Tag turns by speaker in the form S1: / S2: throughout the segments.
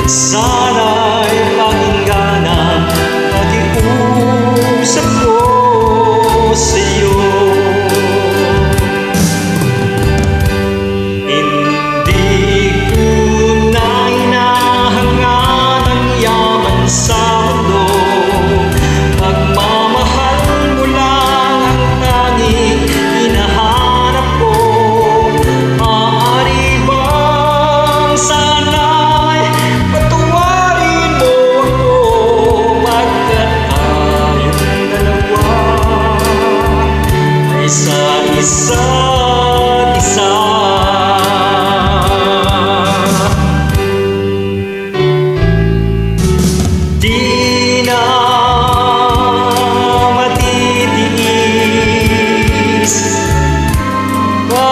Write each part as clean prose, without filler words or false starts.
S1: Sana'y pakinggan ang pakiusap ko sa'yo. Hindi ko na hinahangad ang yaman sa mundo. Pagmamahal mo lang ang tanging hinahanap ko. Maaari bang sana'y patawarin mo ako, pagkat tayong dalawa ay sa isa't isa. Di na matitiis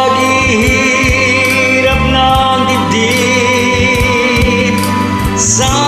S1: paghihirap ng dibdib sa